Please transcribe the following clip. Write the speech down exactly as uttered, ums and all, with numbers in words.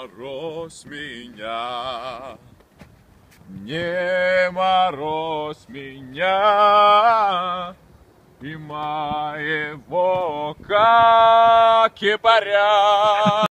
морозь меня, не морозь меня и моего как кипаря.